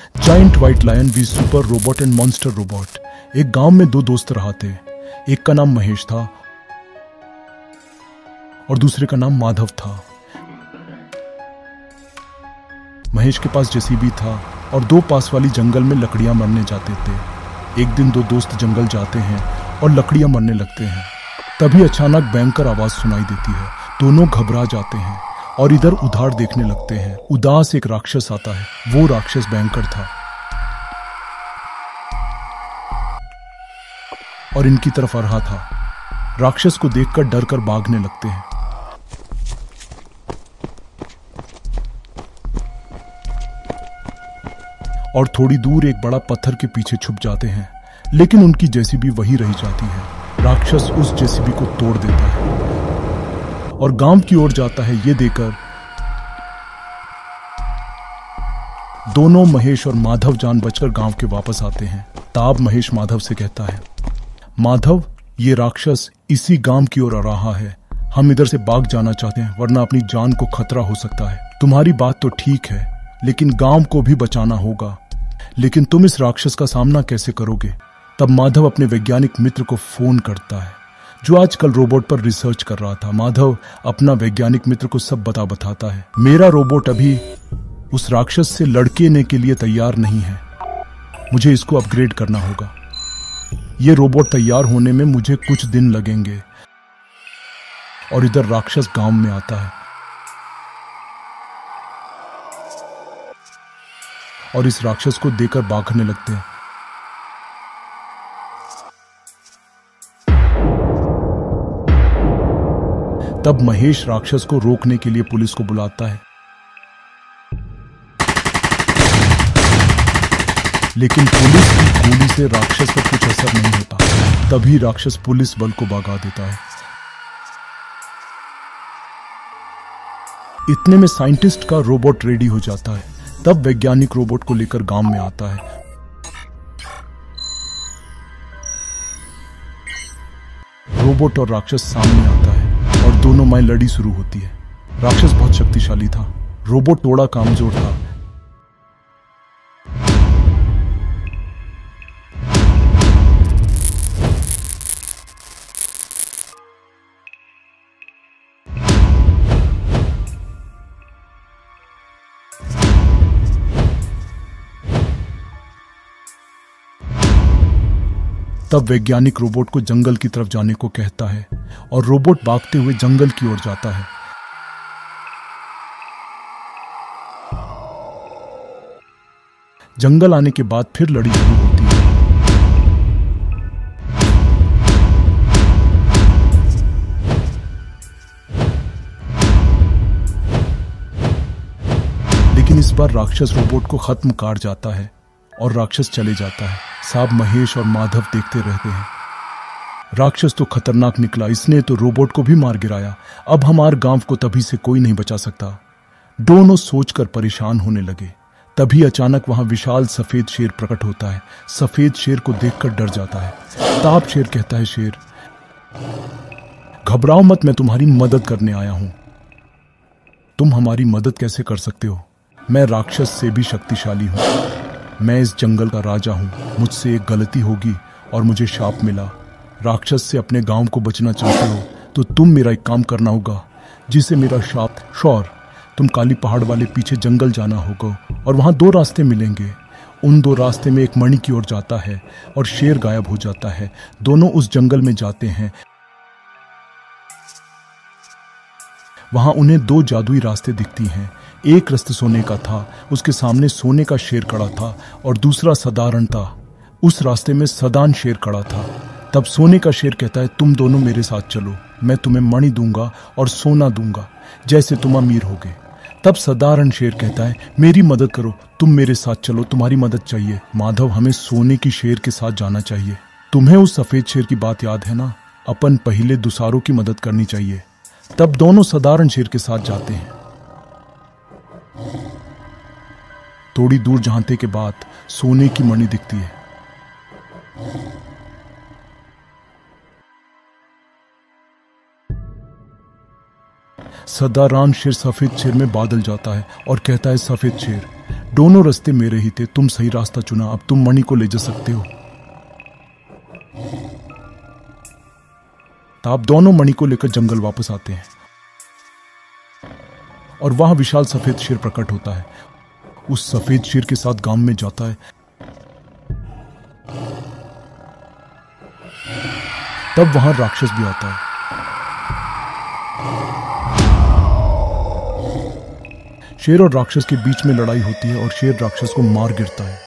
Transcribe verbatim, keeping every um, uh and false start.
Giant white lion V super robot and monster robot. एक गांव में दो दोस्त रहते। एक का नाम महेश था और दूसरे का नाम माधव था। महेश के पास जेसीबी था और दो पास वाली जंगल में लकड़ियां मरने जाते थे। एक दिन दो दोस्त जंगल जाते हैं और लकड़ियां मरने लगते हैं। तभी अचानक भयंकर आवाज सुनाई देती है। दोनों घबरा जाते हैं और इधर उधार देखने लगते हैं। उदास एक राक्षस आता है। वो राक्षस भयंकर था और इनकी तरफ आ रहा था। राक्षस को देखकर डर कर भागने लगते हैं। और थोड़ी दूर एक बड़ा पत्थर के पीछे छुप जाते हैं, लेकिन उनकी जेसीबी वही रह जाती है। राक्षस उस जेसीबी को तोड़ देता है और गांव की ओर जाता है। ये देखकर दोनों महेश और माधव जान बचकर गांव के वापस आते हैं। ताब महेश माधव से कहता है, माधव, ये राक्षस इसी गांव की ओर आ रहा है। हम इधर से भाग जाना चाहते हैं, वरना अपनी जान को खतरा हो सकता है। तुम्हारी बात तो ठीक है, लेकिन गांव को भी बचाना होगा। लेकिन तुम इस राक्षस का सामना कैसे करोगे? तब माधव अपने वैज्ञानिक मित्र को फोन करता है, जो आजकल रोबोट पर रिसर्च कर रहा था। माधव अपना वैज्ञानिक मित्र को सब बता बताता है। मेरा रोबोट अभी उस राक्षस से लड़ने के लिए तैयार नहीं है। मुझे इसको अपग्रेड करना होगा। ये रोबोट तैयार होने में मुझे कुछ दिन लगेंगे। और इधर राक्षस गांव में आता है और इस राक्षस को देखकर भागने लगते हैं। तब महेश राक्षस को रोकने के लिए पुलिस को बुलाता है, लेकिन पुलिस की गोली से राक्षस पर कुछ असर नहीं होता। तभी राक्षस पुलिस बल को भगा देता है। इतने में साइंटिस्ट का रोबोट रेडी हो जाता है। तब वैज्ञानिक रोबोट को लेकर गांव में आता है। रोबोट और राक्षस सामने आता है और दोनों में लड़ी शुरू होती है। राक्षस बहुत शक्तिशाली था, रोबोट थोड़ा कमजोर था। तब वैज्ञानिक रोबोट को जंगल की तरफ जाने को कहता है और रोबोट भागते हुए जंगल की ओर जाता है। जंगल आने के बाद फिर लड़ी शुरू होती है। लेकिन इस बार राक्षस रोबोट को खत्म कर जाता है और राक्षस चले जाता है। साहब महेश और माधव देखते रहते हैं। राक्षस तो खतरनाक निकला, इसने तो रोबोट को भी मार गिराया। अब हमारे गांव को तभी से कोई नहीं बचा सकता। दोनों सोचकर परेशान होने लगे। तभी अचानक वहां विशाल सफेद शेर प्रकट होता है। सफेद शेर को देखकर डर जाता है। ताप शेर कहता है, शेर घबराओ मत, मैं तुम्हारी मदद करने आया हूं। तुम हमारी मदद कैसे कर सकते हो? मैं राक्षस से भी शक्तिशाली हूं। मैं इस जंगल का राजा हूं। मुझसे एक गलती होगी और मुझे शाप मिला। राक्षस से अपने गांव को बचना चाहते हो तो तुम मेरा एक काम करना होगा, जिसे मेरा शाप शौर तुम काली पहाड़ वाले पीछे जंगल जाना होगा और वहां दो रास्ते मिलेंगे। उन दो रास्ते में एक मणि की ओर जाता है और शेर गायब हो जाता है। दोनों उस जंगल में जाते हैं। वहां उन्हें दो जादुई रास्ते दिखती हैं। एक रास्ता सोने का था, उसके सामने सोने का शेर खड़ा था और दूसरा साधारण था, उस रास्ते में साधारण शेर खड़ा था। तब सोने का शेर कहता है, तुम दोनों मेरे साथ चलो, मैं तुम्हें मणि दूंगा और सोना दूंगा, जैसे तुम अमीर होगे। तब साधारण शेर कहता है, मेरी मदद करो, तुम मेरे साथ चलो, तुम्हारी मदद चाहिए। माधव, हमें सोने की शेर के साथ जाना चाहिए। तुम्हें उस सफेद शेर की बात याद है ना? अपन पहले दूसरों की मदद करनी चाहिए। तब दोनों साधारण शेर के साथ जाते हैं। थोड़ी दूर जाने के बाद सोने की मणि दिखती है। साधारण शेर सफेद शेर में बदल जाता है और कहता है, सफेद शेर दोनों रास्ते मेरे ही थे, तुम सही रास्ता चुना, अब तुम मणि को ले जा सकते हो। ताप दोनों मणि को लेकर जंगल वापस आते हैं और वहां विशाल सफेद शेर प्रकट होता है। उस सफेद शेर के साथ गांव में जाता है। तब वहां राक्षस भी आता है। शेर और राक्षस के बीच में लड़ाई होती है और शेर राक्षस को मार गिरता है।